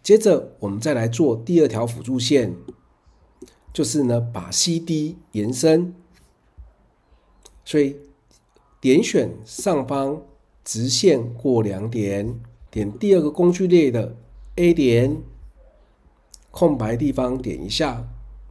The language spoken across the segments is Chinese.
接着我们再来做第二条辅助线，就是呢把 CD 延伸，所以点选上方直线过2点，点第二个工序列的 A 点，空白地方点一下。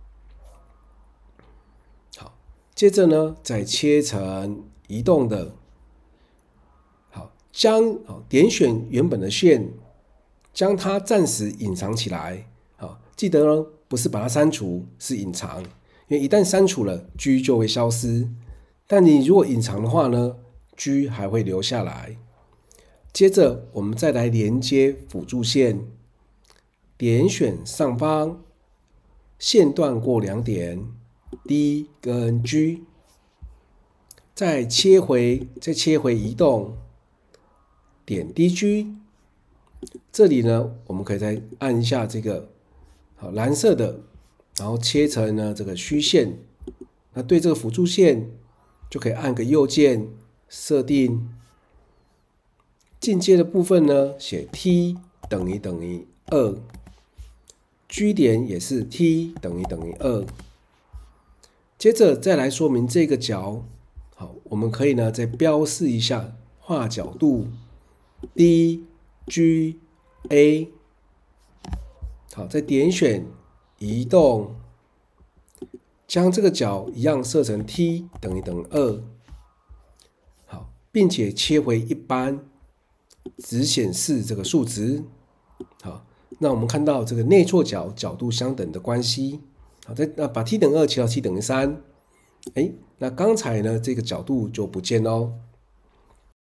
好，接着呢再切成移动的。好，点选原本的线，将它暂时隐藏起来。好，记得呢不是把它删除，是隐藏，因为一旦删除了 G 就会消失。但你如果隐藏的话呢 ，G 还会留下来。接着我们再来连接辅助线，点选上方线段过2点 D 跟 G， 再切回移动，点 DG。这里呢，我们可以再按一下这个蓝色的，然后切成呢这个虚线。那对这个辅助线就可以按个右键设定。进阶的部分呢，写 T 等于2， G 点也是 T 等于2。接着再来说明这个角，好，我们可以呢再标示一下画角度 D G A。好，再点选移动，将这个角一样设成 T 等于2。好，并且切回一般，只显示这个数值。好，那我们看到这个内错角角度相等的关系。好，那把 T 等于2切到 T 等于3，那刚才呢这个角度就不见喽。